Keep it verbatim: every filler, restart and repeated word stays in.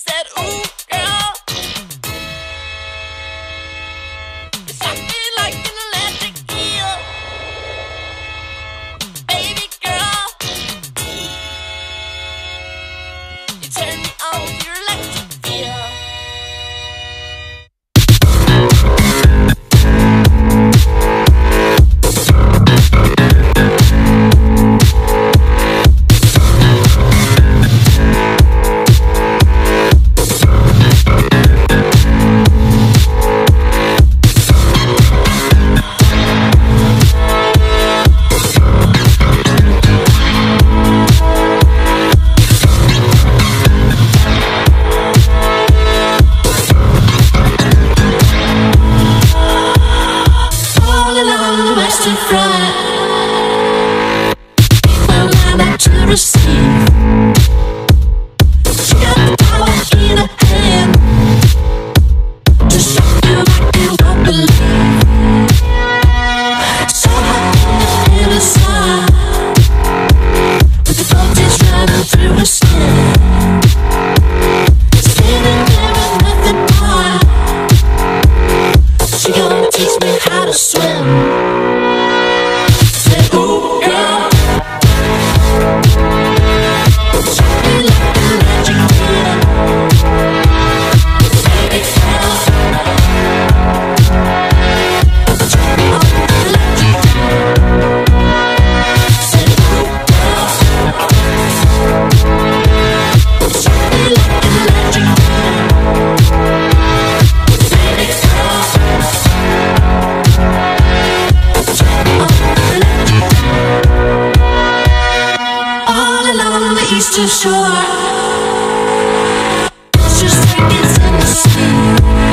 Said, ooh, girl, you shot me like an electric eel. Baby girl, you turn me on with your electric feel. Western front, people line up to receive. She got the power in her hand to shock you like you won't believe. So hot in the sun, with the voltage running through her skin, standing there with nothing on. She gonna teach me how to swim. Eastern shore, just like it's in the sea.